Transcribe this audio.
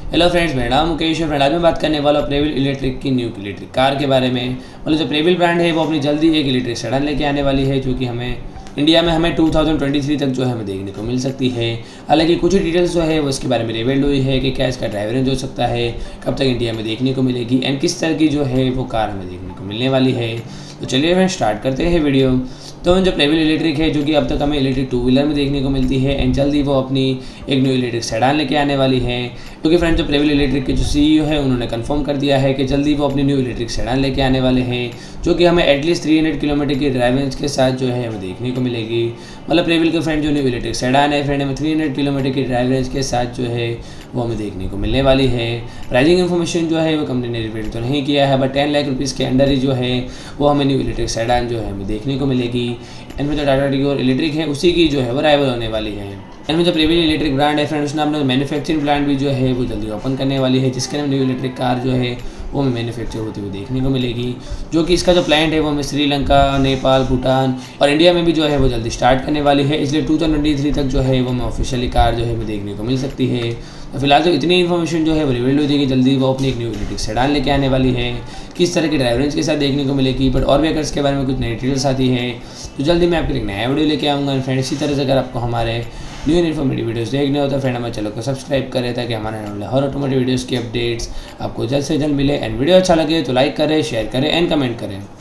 Hello friends, मेरा नाम मुकेश है। फ्रेंड आज मैं बात करने वाला हूँ प्रेविल इलेक्ट्रिक की न्यू इलेक्ट्रिक कार के बारे में। मतलब जो प्रेविल ब्रांड है वो अपनी जल्दी एक इलेक्ट्रिक सेडान लेके आने वाली है, जो कि हमें इंडिया में हमें 2023 तक जो है हमें देखने को मिल सकती है। हालांकि कुछ डिटेल्स जो है वो इसके बारे में रिवील्ड हुई है कि क्या इसका ड्राइवर रेंज हो सकता है, कब तक इंडिया में देखने को मिलेगी एंड किस तरह की जो है वो कार हमें देखने को मिलने वाली है। तो चलिए फ्रेंड स्टार्ट करते हैं वीडियो। तो जो प्रेविल इलेक्ट्रिक है, जो कि अब तक हमें इलेक्ट्रिक टू व्हीलर में देखने को मिलती है एंड जल्दी वो अपनी एक न्यू इलेक्ट्रिक सेडान लेके आने वाली है। क्योंकि फ्रेंड जो प्रेविल इलेक्ट्रिक के जो सीईओ है उन्होंने कंफर्म कर दिया है कि जल्दी वो अपनी न्यू इलेक्ट्रिक सेडान लेके आने वाले हैं, जो कि हमें एटलीस्ट 300 किलोमीटर की ड्राइव रेंज के साथ जो है हमें देखने को मिलेगी। मतलब प्रेविल के फ्रेंड जो न्यू इलेक्ट्रिक सेडान है फ्रेंड हमें 300 किलोमीटर की ड्राइव रेंज के साथ जो है वो हमें देखने को मिलने वाली है। प्राइसिंग इन्फॉर्मेशन जो है वो कंपनी ने रिवील तो नहीं किया है, बट 10 लाख रुपीज़ के अंडर ही जो है वो हमें न्यू इलेक्ट्रिक सेडान जो है हमें देखने को मिलेगी। एंड में जो टाटा टिगोर इलेक्ट्रिक है उसी की जो है वो राइवल होने वाली है। एंड में जो प्रेविल इलेक्ट्रिक ब्रांड है फ्रेंड उसने अपना मैन्युफैक्चरिंग प्लांट भी जो है वो जल्दी ओपन करने वाली है, जिसके नाम न्यू इलेक्ट्रिक कार जो है वो हमें मैन्युफैक्चर होती हुई देखने को मिलेगी। जो कि इसका जो प्लांट है वो हमें श्रीलंका, नेपाल, भूटान और इंडिया में भी जो है वो जल्दी स्टार्ट करने वाली है। इसलिए 2023 तक जो है वो हमें ऑफिशियली कार जो है हमें देखने को मिल सकती है। तो फिलहाल तो इतनी इन्फॉर्मेशन जो है वो रिवील्ड हुई थी कि जल्दी वो अपनी एक न्यू इलेक्ट्रिक सेडान लेके आने वाली है, किस तरह की ड्राइव रेंज के साथ देखने को मिलेगी। बट और भी अगर इसके बारे में कुछ नई डिटेल्स आती है तो जल्दी मैं आपके लिए एक नया वीडियो लेके आऊँगा। फ्रेंड इसी तरह से अगर आपको हमारे न्यू इन्फॉर्मेटिव वीडियोस देखने हो तो फ्रेंड हमारे चैनल को सब्सक्राइब करें, ताकि हमारे आने वाले हर ऑटोमेटिव वीडियोस की अपडेट्स आपको जल्द से जल्द मिले। एंड वीडियो अच्छा लगे तो लाइक करें, शेयर करें एंड कमेंट करें।